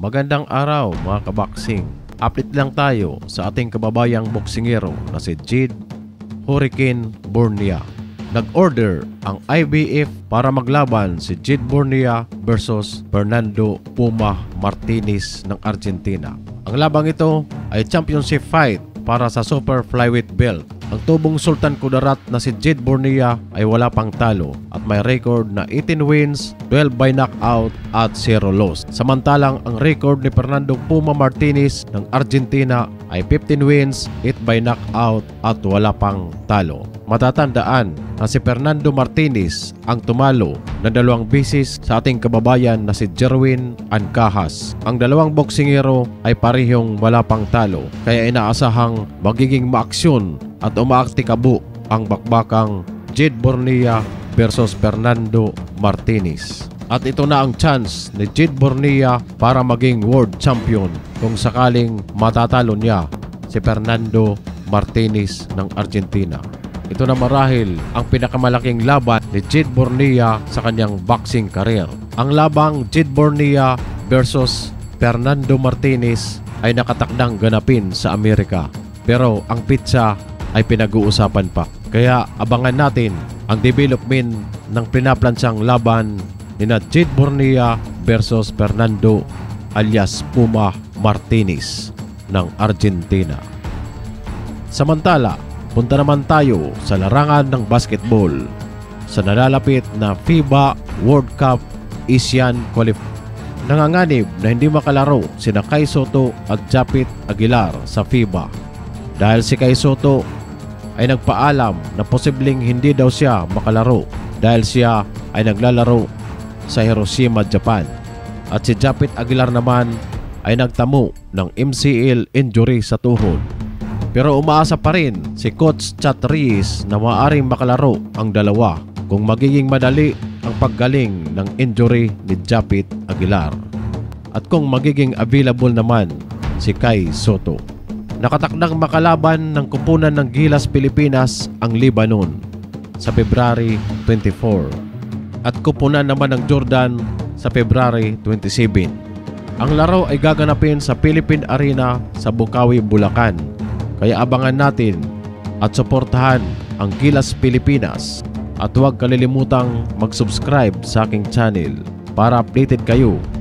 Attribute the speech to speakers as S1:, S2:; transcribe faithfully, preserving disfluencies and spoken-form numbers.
S1: Magandang araw mga kaboxing. Update lang tayo sa ating kababayang boksingero na si Jade Hurricane Bornea. Nag-order ang I B F para maglaban si Jade Bornea versus Fernando Puma Martinez ng Argentina. Ang labang ito ay championship fight para sa super flyweight belt. Ang tubong Sultan Kudarat na si Jade Bornea ay wala pang talo at may record na eighteen wins, twelve by knockout at zero loss. Samantalang ang record ni Fernando Puma Martinez ng Argentina ay fifteen wins, eight by knockout at wala pang talo. Matatandaan na si Fernando Martinez ang tumalo na dalawang bisis sa ating kababayan na si Jerwin Ancajas. Ang dalawang boksingero ay parehong wala pang talo, kaya inaasahang magiging maaksyon at umaaktikabo ang bakbakang Jade Bornea versus Fernando Martinez. At ito na ang chance ni Jade Bornea para maging world champion kung sakaling matatalo niya si Fernando Martinez ng Argentina. Ito na marahil ang pinakamalaking laban ni Jade Bornea sa kanyang boxing career. Ang labang Jade Bornea versus Fernando Martinez ay nakatakdang ganapin sa Amerika, pero ang pitsa ay pinag-uusapan pa. Kaya abangan natin ang development ng pinaplansyang laban ni na Jade Bornea versus Fernando alias Puma Martinez ng Argentina. Samantala, punta naman tayo sa larangan ng basketball sa nalalapit na FIBA World Cup Asian Qualifier. Nanganganib na hindi makalaro sina Kai Sotto at Japit Aguilar sa FIBA dahil si Kai Sotto ay nagpaalam na posibleng hindi daw siya makalaro dahil siya ay naglalaro sa Hiroshima, Japan. At si Japit Aguilar naman ay nagtamo ng M C L injury sa tuhod. Pero umaasa pa rin si Coach Chat Reyes na maaaring makalaro ang dalawa kung magiging madali ang paggaling ng injury ni Japit Aguilar at kung magiging available naman si Kai Sotto. Nakatakdang makalaban ng kupunan ng Gilas Pilipinas ang Lebanon sa February twenty-four at kupunan naman ng Jordan sa February twenty-seven. Ang laro ay gaganapin sa Philippine Arena sa Bukawi, Bulacan. Kaya abangan natin at suportahan ang Gilas Pilipinas at huwag kalilimutang mag-subscribe sa aking channel para updated kayo